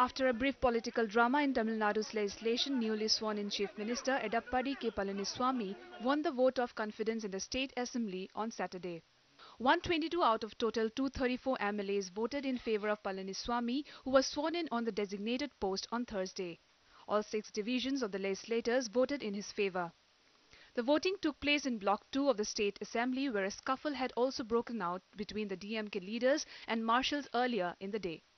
After a brief political drama in Tamil Nadu's legislation, newly sworn-in Chief Minister Edappadi K Palaniswami won the vote of confidence in the State Assembly on Saturday. 122 out of total 234 MLAs voted in favour of Palaniswami, who was sworn in on the designated post on Thursday. All 6 divisions of the legislators voted in his favour. The voting took place in Block 2 of the State Assembly, where a scuffle had also broken out between the DMK leaders and marshals earlier in the day.